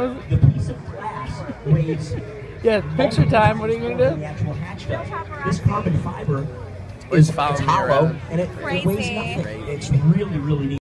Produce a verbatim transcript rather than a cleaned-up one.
was The piece of glass weighs. Yeah, picture time. What are you gonna do? The actual hatch does. This carbon fiber It's is following it's me hollow around. and it, it weighs Crazy. nothing. It's really, really neat.